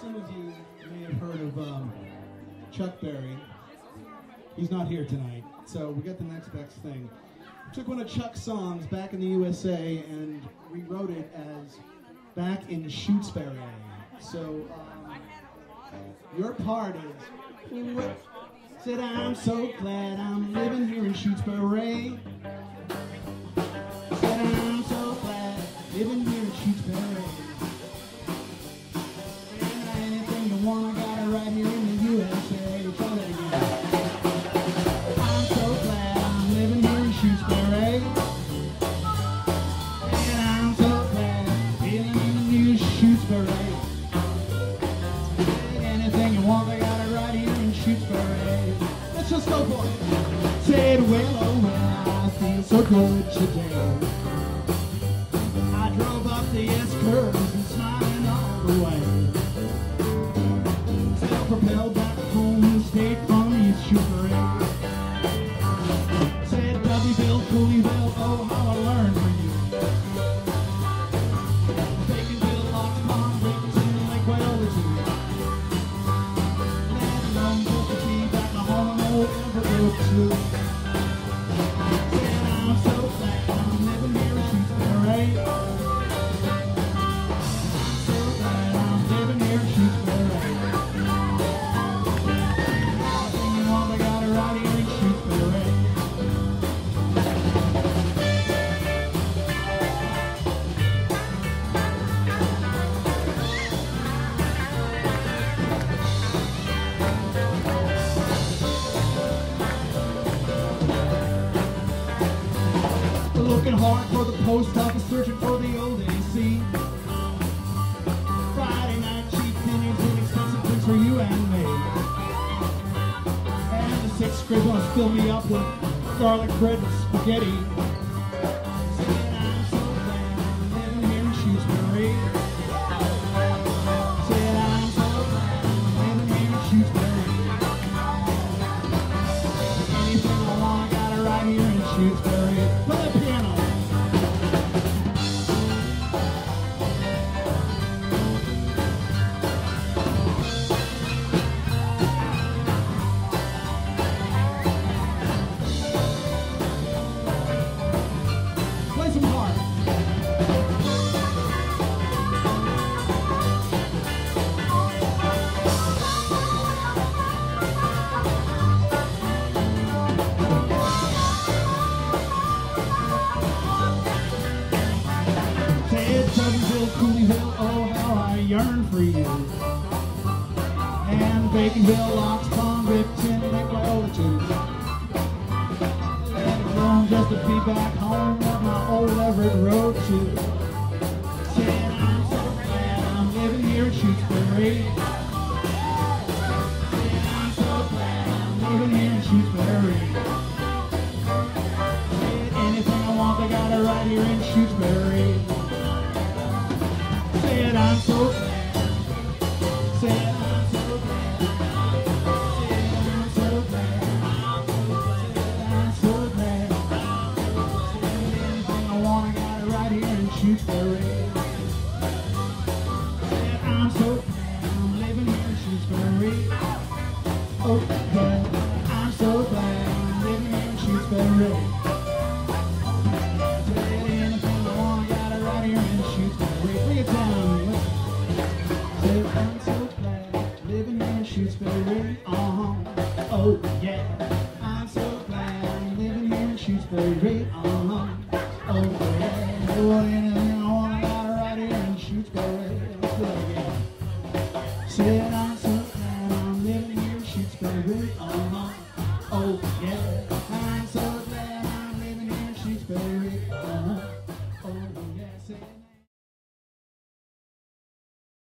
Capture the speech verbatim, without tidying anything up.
Some of you may have heard of um, Shutesbury. He's not here tonight, so we got the next best thing. We took one of Chuck's songs back in the U S A and rewrote it as Back in Shutesbury. So um, your part is, said I'm so glad I'm living here in Shutesbury. Said I'm so glad living here in Shutesbury. Anything you want, I got it right here in the U S A. Try that again. I'm so glad I'm living here in Shutesbury. And I'm so glad living in the new Shutesbury. Anything you want, I got it right here in Shutesbury. Let's just go for it. Said, well, oh well, I feel so good today. I drove up the S-curves and smiling all the way. Propelled back home, stayed from East Shutesbury. Said W-Bill, Cooleyville, oh how I learned from you. Baconville, Lots Pond, Dickinson, Lake Wellington. Let alone Booker back to home, old Everett too. Said I'm so glad I'm living here in Shutesbury. I'm so glad I'm living here in Shutesbury. Looking hard for the post office, searching for the old A C. Friday night cheap dinners and expensive drinks for you and me. And the sixth grade wants to fill me up with garlic bread and spaghetti. Said I'm so glad I'm living here in Shutesbury. Said I'm so glad I'm living here in Shutesbury. Anything I want, I got it right here in Shutesbury. Play the piano. Cooleyville, oh how I yearn for you. And Baconville, Lots Pond, Ripton, Lake Wellington. Let it alone just to be back home with my old Everett Road too. Said I'm so glad I'm living here in Shutesbury. Said I'm so glad I'm living here in Shutesbury. Said anything I want, they got it right here in Shutesbury. Said I'm so glad. Said I'm so glad. Said I'm so glad. Said I'm so glad. Said anything I want, I got it right here in Shutesbury. Said I'm so glad I'm living here in Shutesbury. Oh yeah, I'm so glad I'm living here in Shutesbury. Said anything I want, I got it right here in Shutesbury. Bring it down. Said I'm so glad living here in Shutesbury. Uh-huh. Oh yeah. I'm so glad I'm living here in Shutesbury. Uh-huh. Oh yeah. Oh, anything I want, I got it right here in Shutesbury. Let's do it again. Said